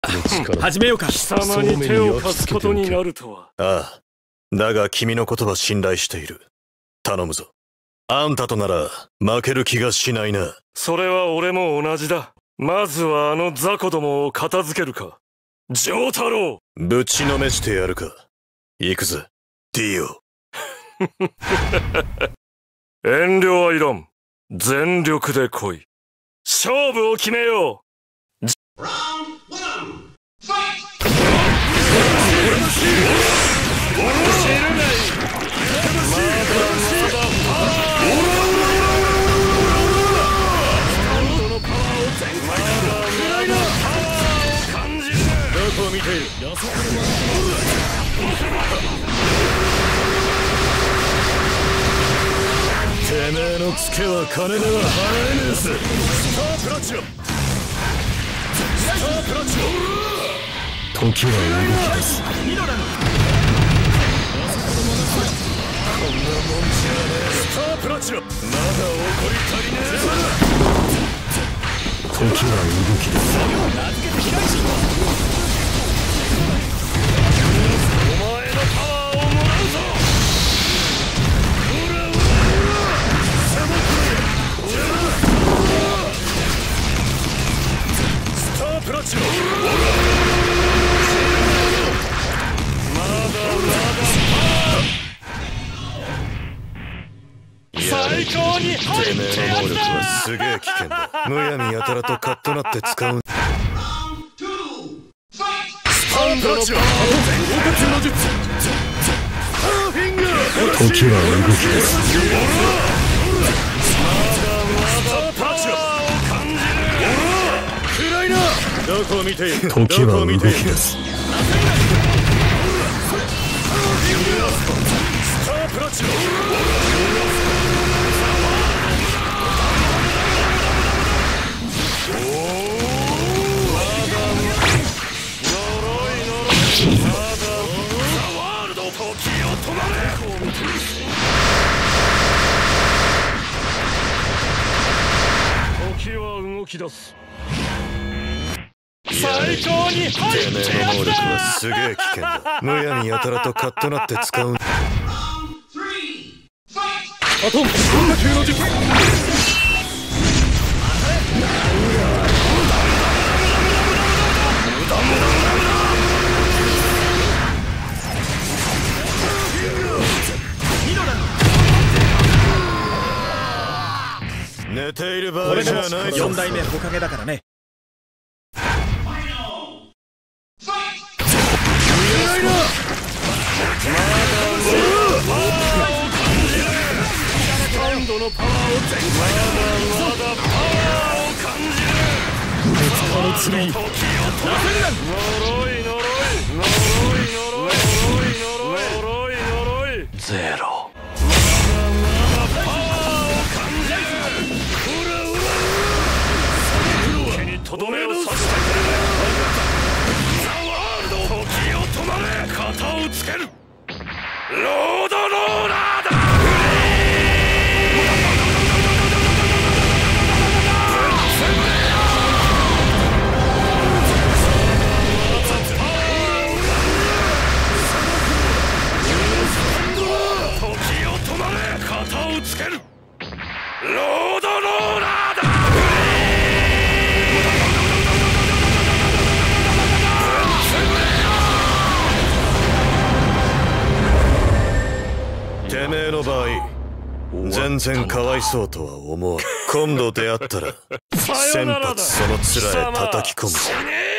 始めようか。 貴様に手を貸すことになるとは。 ああ。だが君の言葉信頼している。頼むぞ。あんたとなら負ける気がしないな。 それは俺も同じだ。まずはあの雑魚どもを片付けるか。丈太郎。 ぶちのめしてやるか。行くぜ、ディオ。 遠慮はいらん。全力で来い。勝負を決めよう。 どこを見ている。てめえのツケは金では払えねえぜ。スタープラチナ、スタープラチナ。時は動き出す。こんなもんじゃねえ。スタープラチナ、まだ怒り足りねえ。時は動き出す。 お前のパワーをもらうぞ。スタープラチナ、まだまだ最高に入っててめえの能力はすげえ危険だ。むやみやたらとカッとなって使う。 スタープラチナ、の術。 時は動き出す。どこを見ている。時は動き出す。スタープラチナ、 時は動き出す。最高に入っててめえの能力はすげえ危険だ。むやみやたらとカッとなって使う。 アトム変化球の術。 寝ている場合じゃないぞ。 4代目火影だからね。 今度のパワーを全開だ。まだパワーを感じる。時を止める。呪い呪い呪い呪い呪い呪いゼロ。まだパワーを感じる。手にとどめを刺してくれ。ザ・ワールド、時を止まれ。型をつける。ロードローラーだ。型をつける。ロードローラーだ。 てめえの場合全然かわいそうとは思わん。今度出会ったら先発その面へ叩き込む。